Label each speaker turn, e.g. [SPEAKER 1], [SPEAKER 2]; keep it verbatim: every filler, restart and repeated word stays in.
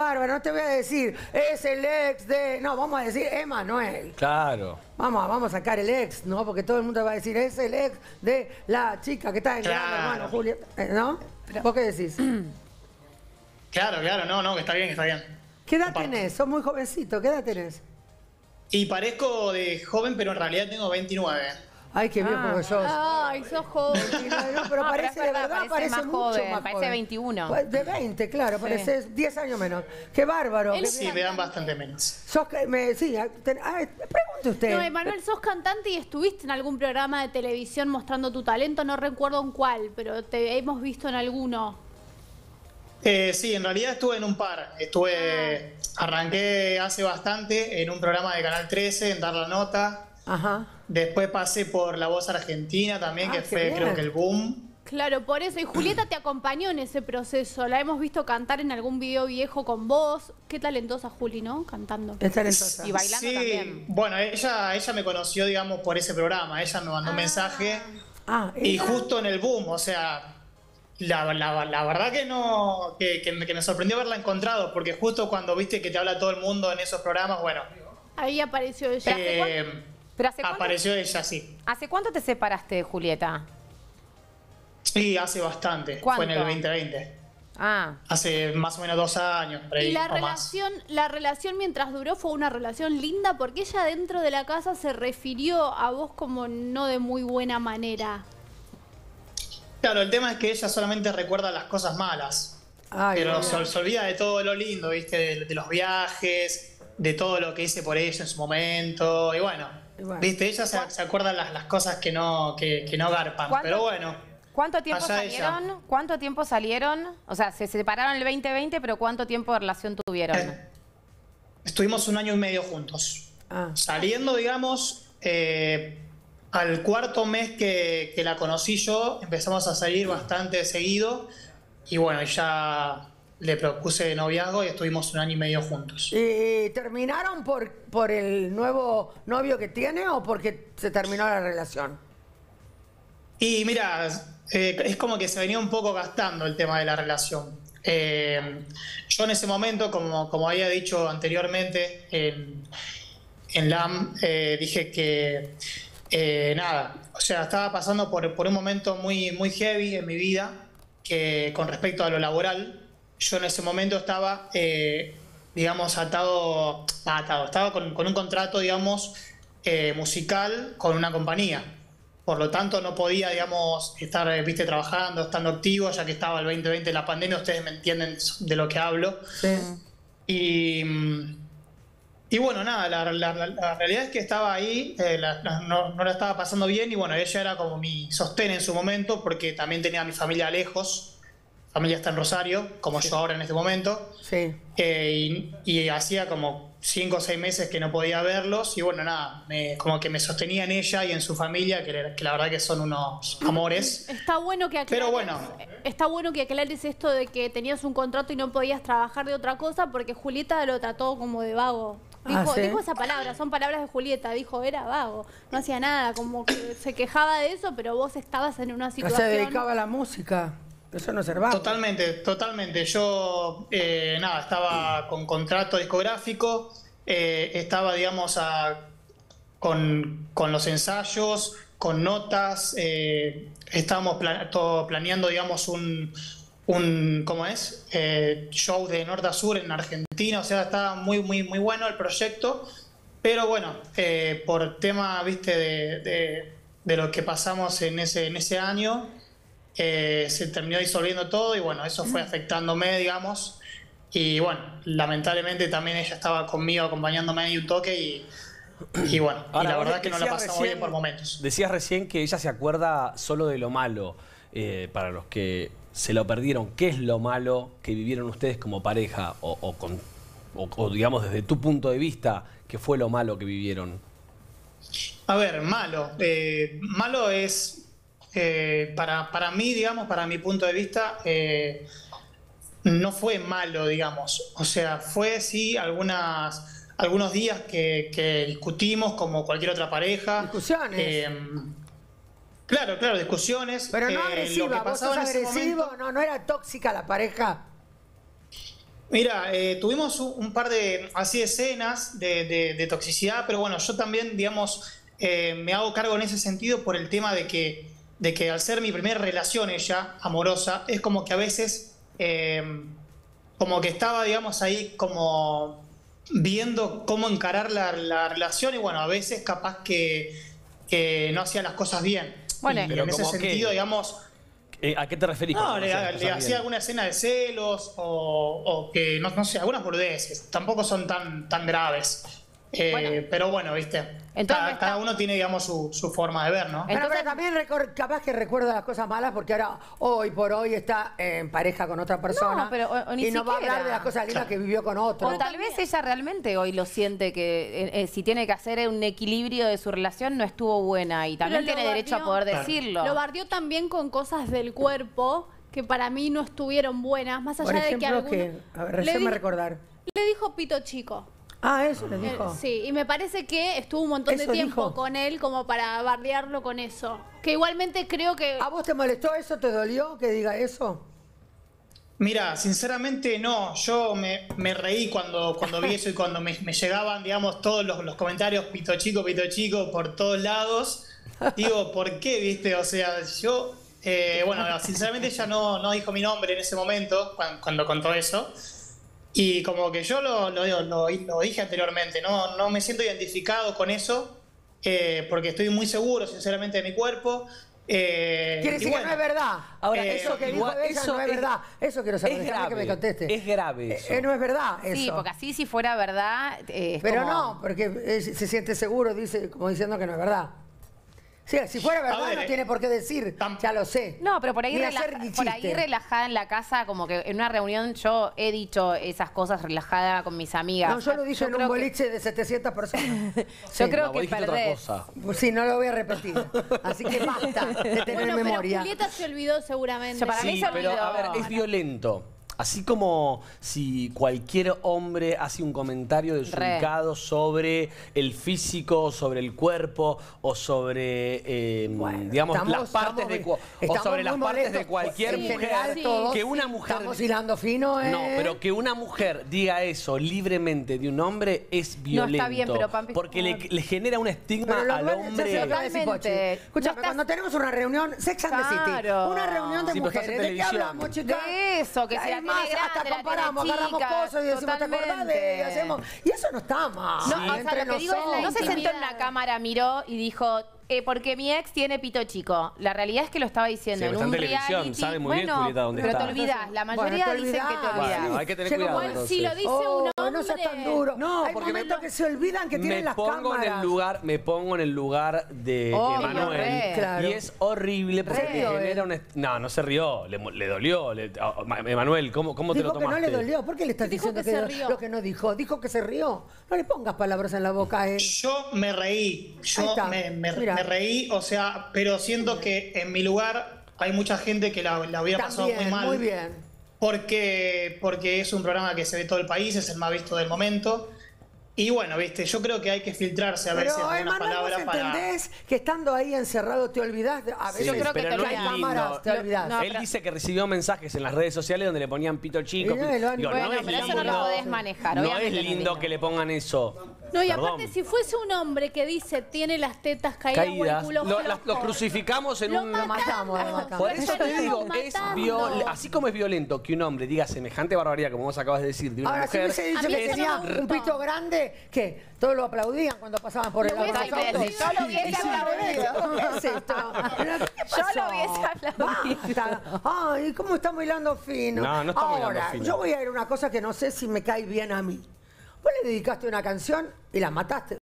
[SPEAKER 1] Bárbara, no te voy a decir, es el ex de... No, vamos a decir Emanuel.
[SPEAKER 2] Claro.
[SPEAKER 1] Vamos, vamos a sacar el ex, ¿no? Porque todo el mundo va a decir, es el ex de la chica que está en
[SPEAKER 3] Claro.
[SPEAKER 1] Gran Hermano, Julia. ¿No? ¿Vos qué decís?
[SPEAKER 3] Claro, claro, no, no, que está bien, que está bien.
[SPEAKER 1] ¿Qué edad
[SPEAKER 3] Comparto.
[SPEAKER 1] tenés? Sos muy jovencito, ¿qué edad tenés?
[SPEAKER 3] Y parezco de joven, pero en realidad tengo veintinueve.
[SPEAKER 1] Ay, qué viejo
[SPEAKER 4] Ah.
[SPEAKER 1] que sos.
[SPEAKER 5] Ay, sos joven.
[SPEAKER 1] No, pero
[SPEAKER 4] No,
[SPEAKER 1] parece,
[SPEAKER 4] pero es
[SPEAKER 1] de
[SPEAKER 4] verdad,
[SPEAKER 1] verdad,
[SPEAKER 4] parece
[SPEAKER 1] parece
[SPEAKER 4] más
[SPEAKER 1] mucho
[SPEAKER 4] joven,
[SPEAKER 1] más
[SPEAKER 4] parece
[SPEAKER 1] joven.
[SPEAKER 4] veintiuno.
[SPEAKER 1] Pues de veinte, claro,
[SPEAKER 4] Sí.
[SPEAKER 1] parece diez años menos. Qué bárbaro.
[SPEAKER 5] Él
[SPEAKER 1] qué
[SPEAKER 3] Sí,
[SPEAKER 1] bien.
[SPEAKER 3] me dan bastante menos.
[SPEAKER 1] Sos que me, sí, ten- ay, pregunte usted.
[SPEAKER 5] No, Emanuel, sos cantante y estuviste en algún programa de televisión mostrando tu talento, no recuerdo en cuál, pero te hemos visto en alguno.
[SPEAKER 3] Eh, sí, en realidad estuve en un par. Estuve, arranqué hace bastante en un programa de Canal trece, en Dar la Nota.
[SPEAKER 1] Ajá.
[SPEAKER 3] Después pasé por La Voz Argentina también,
[SPEAKER 1] Ah,
[SPEAKER 3] que
[SPEAKER 1] qué
[SPEAKER 3] fue
[SPEAKER 1] bien.
[SPEAKER 3] creo que el boom.
[SPEAKER 5] Claro, por eso. Y Julieta te acompañó en ese proceso. La hemos visto cantar en algún video viejo con vos. Qué talentosa Juli, ¿no? Cantando.
[SPEAKER 1] Es talentosa.
[SPEAKER 4] Y bailando
[SPEAKER 3] Sí,
[SPEAKER 4] también.
[SPEAKER 3] bueno, ella, ella me conoció, digamos, por ese programa. Ella me mandó un mensaje
[SPEAKER 1] Ah,
[SPEAKER 3] y
[SPEAKER 1] ella-
[SPEAKER 3] justo en el boom, o sea, la, la- la verdad que no, que, que me, que me sorprendió haberla encontrado, porque justo cuando viste que te habla todo el mundo en esos programas, bueno,
[SPEAKER 5] Ahí apareció ella.
[SPEAKER 3] eh,
[SPEAKER 4] ¿Pero hace cuánto,
[SPEAKER 3] apareció ella, sí.
[SPEAKER 4] ¿hace cuánto te separaste de Julieta?
[SPEAKER 3] Sí, hace bastante,
[SPEAKER 4] ¿Cuánto?
[SPEAKER 3] fue en el veinte veinte.
[SPEAKER 4] Ah,
[SPEAKER 3] Hace más o menos dos años, por ahí,
[SPEAKER 5] Y la
[SPEAKER 3] o más.
[SPEAKER 5] relación, la relación mientras duró fue una relación linda porque ella dentro de la casa se refirió a vos como no de muy buena manera.
[SPEAKER 3] Claro, el tema es que ella solamente recuerda las cosas malas.
[SPEAKER 1] Ay,
[SPEAKER 3] Pero
[SPEAKER 1] Dios.
[SPEAKER 3] se, se olvida de todo lo lindo, ¿viste? De, de los viajes, de todo lo que hice por ella en su momento. Y bueno,
[SPEAKER 1] Y bueno.
[SPEAKER 3] ¿viste? Ella se, se acuerda las, las cosas que no, que, que no garpan.
[SPEAKER 4] ¿Cuánto-
[SPEAKER 3] Pero bueno,
[SPEAKER 4] ¿cuánto tiempo
[SPEAKER 3] allá ella.
[SPEAKER 4] salieron? ¿Cuánto tiempo salieron? O sea, se separaron el veinte veinte, pero ¿cuánto tiempo de relación tuvieron?
[SPEAKER 3] eh, estuvimos un año y medio juntos.
[SPEAKER 1] Ah.
[SPEAKER 3] Saliendo, digamos, eh, al cuarto mes que, que la conocí yo, empezamos a salir bastante seguido. Y bueno, ya le propuse noviazgo y estuvimos un año y medio juntos.
[SPEAKER 1] ¿Y terminaron por, por el nuevo novio que tiene o porque se terminó la relación?
[SPEAKER 3] Y mira, eh, es como que se venía un poco gastando el tema de la relación. Eh, yo en ese momento, como, como había dicho anteriormente en, en L A M, eh, dije que eh, nada, o sea, estaba pasando por, por un momento muy, muy heavy en mi vida, que con respecto a lo laboral, yo en ese momento estaba, eh, digamos, atado, atado, estaba con, con un contrato, digamos, eh, musical con una compañía. Por lo tanto, no podía, digamos, estar, eh, viste, trabajando, estando activo, ya que estaba el veinte veinte, la pandemia, ustedes me entienden de lo que hablo.
[SPEAKER 1] Sí.
[SPEAKER 3] Y, mm, y bueno, nada, la, la- la- la realidad es que estaba ahí, eh, la- la- no, no la estaba pasando bien y bueno, ella era como mi sostén en su momento porque también tenía a mi familia lejos, familia está en Rosario, como yo ahora en este momento.
[SPEAKER 1] Sí.
[SPEAKER 3] Eh, y, y hacía como cinco o seis meses que no podía verlos y bueno, nada, me- como que me sostenía en ella y en su familia, que, la- que la verdad que son unos amores.
[SPEAKER 5] Está bueno que aclares,
[SPEAKER 3] Pero bueno.
[SPEAKER 5] está bueno que aclares esto de que tenías un contrato y no podías trabajar de otra cosa porque Julieta lo trató como de vago. Dijo,
[SPEAKER 1] Ah, ¿sí?
[SPEAKER 5] dijo esa palabra, son palabras de Julieta, dijo era vago, no hacía nada, como que se quejaba de eso, pero vos estabas en una
[SPEAKER 1] No se
[SPEAKER 5] situación...
[SPEAKER 1] dedicaba a la música. Eso no es ser vago.
[SPEAKER 3] Totalmente, totalmente. Yo, eh, nada, estaba con contrato discográfico, eh, estaba, digamos, a- con, con los ensayos, con notas, eh, estábamos pla- todo planeando, digamos, un, un ¿cómo es? Eh, show de norte a sur en Argentina, o sea, estaba muy, muy, muy bueno el proyecto, pero bueno, eh, por tema, viste, de, de- de lo que pasamos en ese, en ese año, eh, se terminó disolviendo todo y bueno, eso fue afectándome, digamos. Y bueno, lamentablemente también ella estaba conmigo acompañándome ahí un toque y, y bueno, y
[SPEAKER 2] Ahora,
[SPEAKER 3] la
[SPEAKER 2] vos
[SPEAKER 3] verdad que no la
[SPEAKER 2] decías
[SPEAKER 3] pasamos
[SPEAKER 2] recién-
[SPEAKER 3] bien por momentos.
[SPEAKER 2] Decías recién que ella se acuerda solo de lo malo. Eh, para los que se lo perdieron, ¿qué es lo malo que vivieron ustedes como pareja? O, o con, o- o, digamos, desde tu punto de vista, ¿qué fue lo malo que vivieron?
[SPEAKER 3] A ver, malo. Eh, malo es, eh, para, para mí, digamos, para mi punto de vista, eh, no fue malo, digamos. O sea, fue sí algunas, algunos días que, que discutimos como cualquier otra pareja.
[SPEAKER 1] Discusiones.
[SPEAKER 3] Eh, claro, claro, discusiones.
[SPEAKER 1] Pero no
[SPEAKER 3] Eh, lo que
[SPEAKER 1] agresiva. ¿Vos sos
[SPEAKER 3] pasaba en ese
[SPEAKER 1] agresivo?
[SPEAKER 3] momento-
[SPEAKER 1] No, no era tóxica la pareja.
[SPEAKER 3] Mira, eh, tuvimos un, un par de así escenas de, de, de toxicidad, pero bueno, yo también, digamos, eh, me hago cargo en ese sentido por el tema de que, de que al ser mi primera relación ella, amorosa, es como que a veces, eh, como que estaba, digamos, ahí como viendo cómo encarar la, la relación y bueno, a veces capaz que, que no hacía las cosas bien.
[SPEAKER 4] Bueno,
[SPEAKER 3] y
[SPEAKER 2] pero
[SPEAKER 3] en ese
[SPEAKER 2] como
[SPEAKER 3] sentido,
[SPEAKER 2] que-
[SPEAKER 3] digamos...
[SPEAKER 2] Eh, ¿A qué te referís?
[SPEAKER 3] No,
[SPEAKER 2] con
[SPEAKER 3] le,
[SPEAKER 2] hacer las
[SPEAKER 3] le
[SPEAKER 2] cosas
[SPEAKER 3] hacía
[SPEAKER 2] bien?
[SPEAKER 3] alguna escena de celos o, o que, no, no sé, algunas boludeces. Tampoco son tan, tan graves. Eh,
[SPEAKER 4] Bueno.
[SPEAKER 3] pero bueno, viste,
[SPEAKER 4] Entonces
[SPEAKER 3] cada,
[SPEAKER 4] está-
[SPEAKER 3] cada uno tiene, digamos, su, su forma de ver, ¿no?
[SPEAKER 1] Bueno,
[SPEAKER 4] Entonces-
[SPEAKER 1] pero también recor- capaz que recuerda las cosas malas porque ahora, hoy por hoy, está en pareja con otra persona.
[SPEAKER 4] No, pero, o- o ni
[SPEAKER 1] y no va a
[SPEAKER 4] siquiera.
[SPEAKER 1] hablar de las cosas lindas que vivió con otro.
[SPEAKER 4] O tal vez ella realmente hoy lo siente que eh, eh, si tiene que hacer un equilibrio de su relación no estuvo buena y también
[SPEAKER 5] Pero lo
[SPEAKER 4] tiene derecho a
[SPEAKER 5] bardeó.
[SPEAKER 4] poder
[SPEAKER 3] Claro.
[SPEAKER 4] decirlo.
[SPEAKER 5] Lo bardeó también con cosas del cuerpo que para mí no estuvieron buenas, más allá
[SPEAKER 1] Por
[SPEAKER 5] de que
[SPEAKER 1] ejemplo,
[SPEAKER 5] alguno...
[SPEAKER 1] que, a ver,
[SPEAKER 5] le,
[SPEAKER 1] recién me
[SPEAKER 5] di-
[SPEAKER 1] recordar.
[SPEAKER 5] le dijo pito chico.
[SPEAKER 1] Ah, eso le
[SPEAKER 5] Eh,
[SPEAKER 1] dijo.
[SPEAKER 5] Sí, y me parece que estuvo un montón de
[SPEAKER 1] ¿Eso
[SPEAKER 5] tiempo
[SPEAKER 1] dijo?
[SPEAKER 5] con él como para bardearlo con eso. Que igualmente creo que...
[SPEAKER 1] ¿A vos te molestó eso? ¿Te dolió que diga eso?
[SPEAKER 3] Mira, sinceramente no, yo me, me reí cuando, cuando vi eso y cuando me, me llegaban, digamos, todos los, los comentarios pito chico, pito chico por todos lados. Digo, ¿por qué, viste? O sea, yo, eh, bueno, sinceramente ella no, no dijo mi nombre en ese momento, cuando, cuando contó eso. Y como que yo lo, lo, lo- lo dije anteriormente, no, no me siento identificado con eso, eh, porque estoy muy seguro, sinceramente, de mi cuerpo. Eh,
[SPEAKER 1] Quiere
[SPEAKER 3] y
[SPEAKER 1] decir
[SPEAKER 3] bueno,
[SPEAKER 1] que no es verdad.
[SPEAKER 2] Ahora,
[SPEAKER 3] Eh,
[SPEAKER 1] eso que dijo
[SPEAKER 2] igual,
[SPEAKER 1] de ella
[SPEAKER 2] eso
[SPEAKER 1] no es,
[SPEAKER 2] es-
[SPEAKER 1] verdad. Eso quiero saber,
[SPEAKER 2] es
[SPEAKER 1] déjame que me
[SPEAKER 2] grave,
[SPEAKER 1] conteste.
[SPEAKER 2] es grave
[SPEAKER 1] Eh,
[SPEAKER 2] eso.
[SPEAKER 1] eh, no es verdad eso.
[SPEAKER 4] Sí, porque así si fuera verdad eh, es
[SPEAKER 1] Pero
[SPEAKER 4] como-
[SPEAKER 1] no, porque eh, se siente seguro, dice, como diciendo que no es verdad. Sí, si fuera verdad
[SPEAKER 3] ver,
[SPEAKER 1] no
[SPEAKER 3] eh,
[SPEAKER 1] tiene por qué decir,
[SPEAKER 3] tam-
[SPEAKER 1] ya lo sé.
[SPEAKER 4] No, pero por ahí,
[SPEAKER 1] Ni
[SPEAKER 4] relaja-
[SPEAKER 1] hacer ni
[SPEAKER 4] por ahí
[SPEAKER 1] chiste.
[SPEAKER 4] relajada en la casa, como que en una reunión yo he dicho esas cosas relajada con mis amigas.
[SPEAKER 1] No, yo lo dije en un
[SPEAKER 4] creo que-
[SPEAKER 1] boliche de setecientas personas.
[SPEAKER 4] Yo
[SPEAKER 1] Sí.
[SPEAKER 4] creo
[SPEAKER 2] No, vos
[SPEAKER 4] que
[SPEAKER 2] dijiste otra
[SPEAKER 4] perdés.
[SPEAKER 2] cosa.
[SPEAKER 1] Pues sí, no lo voy a repetir. Así que basta de tener
[SPEAKER 5] Bueno,
[SPEAKER 1] memoria.
[SPEAKER 5] pero Julieta se olvidó seguramente.
[SPEAKER 4] Yo para mí
[SPEAKER 2] Sí,
[SPEAKER 4] se
[SPEAKER 2] pero
[SPEAKER 4] olvidó.
[SPEAKER 2] a ver, es violento. Así como si cualquier hombre hace un comentario desubicado sobre el físico, sobre el cuerpo o sobre, eh,
[SPEAKER 1] Bueno,
[SPEAKER 2] digamos,
[SPEAKER 1] estamos-
[SPEAKER 2] las partes de
[SPEAKER 1] estamos-
[SPEAKER 2] cua- o
[SPEAKER 1] estamos
[SPEAKER 2] sobre las
[SPEAKER 1] muy
[SPEAKER 2] partes de
[SPEAKER 1] molestos.
[SPEAKER 2] cualquier
[SPEAKER 1] En
[SPEAKER 2] mujer.
[SPEAKER 1] general,
[SPEAKER 5] Sí,
[SPEAKER 1] todos
[SPEAKER 2] que una mujer
[SPEAKER 1] estamos hilando fino, ¿eh?
[SPEAKER 2] no, pero que una mujer diga eso libremente de un hombre es
[SPEAKER 4] No,
[SPEAKER 2] violento.
[SPEAKER 4] está bien, pero, Pampi,
[SPEAKER 2] porque le, le genera un estigma
[SPEAKER 1] Pero lo
[SPEAKER 2] al
[SPEAKER 1] igual, ya
[SPEAKER 2] hombre.
[SPEAKER 1] se lo acaba de decir Pochi.
[SPEAKER 4] Totalmente.
[SPEAKER 1] Escúchame,
[SPEAKER 4] No estás-
[SPEAKER 1] cuando tenemos una reunión, Sex and the City,
[SPEAKER 4] Claro.
[SPEAKER 1] una reunión de
[SPEAKER 2] Sí, pero estás en
[SPEAKER 1] mujeres, ¿de qué
[SPEAKER 2] televisión.
[SPEAKER 1] hablamos, chicas?
[SPEAKER 4] De eso, que si la
[SPEAKER 1] Hay más,
[SPEAKER 4] tiene grande,
[SPEAKER 1] hasta
[SPEAKER 4] la
[SPEAKER 1] comparamos,
[SPEAKER 4] tiene
[SPEAKER 1] agarramos
[SPEAKER 4] chica,
[SPEAKER 1] cosas y decimos, ¿te acordás de?
[SPEAKER 4] totalmente.
[SPEAKER 1] Y hacemos, y eso no está mal.
[SPEAKER 4] No, o sea,
[SPEAKER 1] entre
[SPEAKER 4] lo que digo es,
[SPEAKER 1] nosotros.
[SPEAKER 4] no se sentó en
[SPEAKER 5] Intimidad.
[SPEAKER 4] una cámara, miró y dijo, eh, porque mi ex tiene pito chico. La realidad es que lo estaba diciendo
[SPEAKER 2] Sí,
[SPEAKER 4] en
[SPEAKER 2] está
[SPEAKER 4] un
[SPEAKER 2] en televisión,
[SPEAKER 4] reality.
[SPEAKER 2] sabe muy bien,
[SPEAKER 4] Bueno,
[SPEAKER 2] Julieta, dónde
[SPEAKER 4] pero
[SPEAKER 2] está.
[SPEAKER 4] te olvidas, la
[SPEAKER 1] Bueno,
[SPEAKER 4] mayoría
[SPEAKER 1] te
[SPEAKER 4] dicen que te
[SPEAKER 1] olvidás.
[SPEAKER 4] olvidas.
[SPEAKER 2] Bueno, hay que tener
[SPEAKER 1] Llega un
[SPEAKER 2] cuidado.
[SPEAKER 1] buen-
[SPEAKER 2] entonces.
[SPEAKER 5] Si lo dice
[SPEAKER 1] Oh,
[SPEAKER 5] un hombre...
[SPEAKER 1] no seas tan duro.
[SPEAKER 2] No,
[SPEAKER 1] Hay
[SPEAKER 2] porque me
[SPEAKER 1] momentos
[SPEAKER 2] to-
[SPEAKER 1] que se olvidan que tienen
[SPEAKER 2] me
[SPEAKER 1] las
[SPEAKER 2] pongo
[SPEAKER 1] cámaras.
[SPEAKER 2] en el lugar, me pongo en el lugar de
[SPEAKER 4] Oh,
[SPEAKER 2] Emanuel
[SPEAKER 4] re.
[SPEAKER 1] Claro.
[SPEAKER 2] y es horrible porque
[SPEAKER 1] Re.
[SPEAKER 2] te genera un est- no, no se rió, le, mo- le dolió, le- a- a- Emanuel, ¿cómo, cómo te
[SPEAKER 1] Dijo
[SPEAKER 2] lo
[SPEAKER 1] que no
[SPEAKER 2] tomaste?
[SPEAKER 1] le dolió. ¿Por qué le estás
[SPEAKER 5] Dijo
[SPEAKER 1] diciendo
[SPEAKER 5] que
[SPEAKER 1] que,
[SPEAKER 5] se
[SPEAKER 1] do-
[SPEAKER 5] rió.
[SPEAKER 1] lo que no dijo? Dijo que se rió. No le pongas palabras en la boca a él.
[SPEAKER 3] Yo me reí,
[SPEAKER 1] Ahí
[SPEAKER 3] yo
[SPEAKER 1] está,
[SPEAKER 3] me, me-
[SPEAKER 1] mira.
[SPEAKER 3] me reí, o sea, pero siento que en mi lugar hay mucha gente que la, la hubiera pasado
[SPEAKER 1] También,
[SPEAKER 3] muy mal.
[SPEAKER 1] muy bien.
[SPEAKER 3] Porque, porque es un programa que se ve todo el país, es el más visto del momento. Y bueno, viste, yo creo que hay que filtrarse a veces
[SPEAKER 1] Pero,
[SPEAKER 3] algunas
[SPEAKER 1] Emanuel, ¿vos
[SPEAKER 3] palabras para...
[SPEAKER 1] entendés que estando ahí encerrado te olvidás? de- A veces
[SPEAKER 4] Yo creo que
[SPEAKER 2] pero
[SPEAKER 4] te
[SPEAKER 2] no
[SPEAKER 4] olvidás.
[SPEAKER 2] es
[SPEAKER 1] hay
[SPEAKER 2] lindo.
[SPEAKER 1] cámaras, te olvidás.
[SPEAKER 4] No,
[SPEAKER 2] Él
[SPEAKER 4] pero-
[SPEAKER 2] dice que recibió mensajes en las redes sociales donde le ponían pito chico.
[SPEAKER 1] Y no, lo han-
[SPEAKER 2] Digo,
[SPEAKER 4] Bueno,
[SPEAKER 2] no es
[SPEAKER 4] pero eso no
[SPEAKER 2] lindo.
[SPEAKER 4] lo podés manejar,
[SPEAKER 2] No
[SPEAKER 4] obviamente
[SPEAKER 2] es
[SPEAKER 4] no es
[SPEAKER 2] lindo
[SPEAKER 4] lindo.
[SPEAKER 2] que le pongan eso.
[SPEAKER 5] No, y
[SPEAKER 2] Perdón.
[SPEAKER 5] aparte, si fuese un hombre que dice tiene las tetas caídas, o el
[SPEAKER 2] Caídas,
[SPEAKER 5] culo
[SPEAKER 2] lo, las-
[SPEAKER 5] flojo,
[SPEAKER 2] los crucificamos en
[SPEAKER 5] lo
[SPEAKER 2] un...
[SPEAKER 1] Lo matamos, lo matamos.
[SPEAKER 2] Por
[SPEAKER 5] Lo
[SPEAKER 2] eso te
[SPEAKER 5] estaríamos
[SPEAKER 2] digo, es
[SPEAKER 5] matando.
[SPEAKER 2] viol- así como es violento que un hombre diga semejante barbaridad como vos acabas de decir de una
[SPEAKER 1] Ahora, si
[SPEAKER 2] mujer,
[SPEAKER 1] hubiese dicho
[SPEAKER 5] A mí
[SPEAKER 1] que
[SPEAKER 5] eso
[SPEAKER 1] tenía
[SPEAKER 5] no me
[SPEAKER 1] un
[SPEAKER 5] gustó.
[SPEAKER 1] pito grande, ¿qué? Todos lo aplaudían cuando pasaban por el
[SPEAKER 5] Lo
[SPEAKER 1] lado de
[SPEAKER 5] hubiese
[SPEAKER 1] los autos.
[SPEAKER 5] dicho, yo lo hubiese
[SPEAKER 1] Y sin
[SPEAKER 4] aplaudido.
[SPEAKER 1] derecho. ¿Qué es esto? ¿Pero qué
[SPEAKER 4] Yo
[SPEAKER 1] pasó?
[SPEAKER 4] lo hubiese aplaudido.
[SPEAKER 1] Basta. Ay, ¿cómo estamos hilando fino?
[SPEAKER 2] No, no estamos hilando
[SPEAKER 1] Ahora,
[SPEAKER 2] fino.
[SPEAKER 1] yo voy a ir a una cosa que no sé si me cae bien a mí. Vos le dedicaste una canción y la mataste.